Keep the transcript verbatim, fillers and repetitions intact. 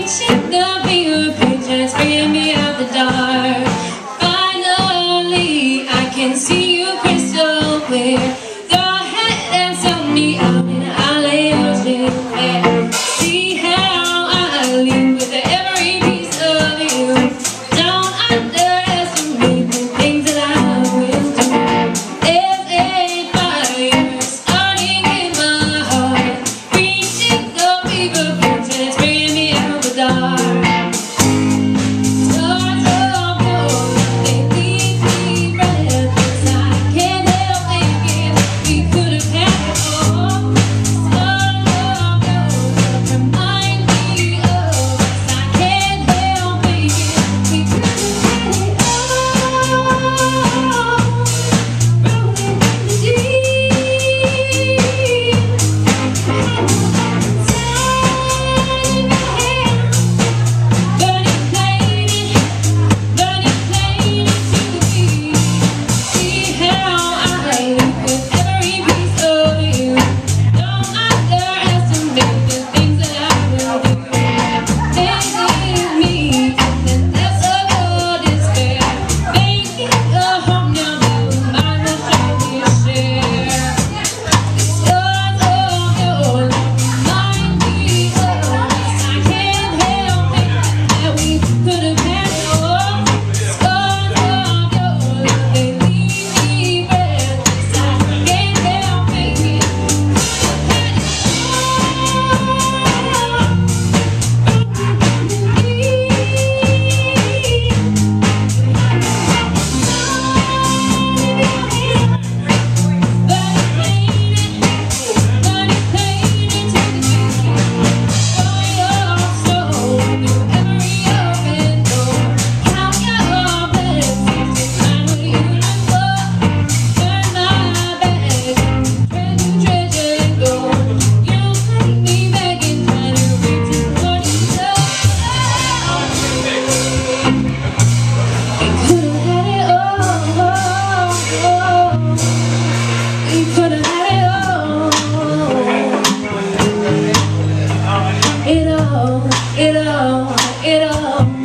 Reaching the fingerprint, trying to bring me out the dark. Finally, I can see you crystal clear. Go ahead and tell me I'm in an alley ocean fair. See how I leave with every piece of you. Don't underestimate the things that I will do. There's a fire starting in my heart, reaching the fingerprint, trying to bring me out the dark. It all, it all, it all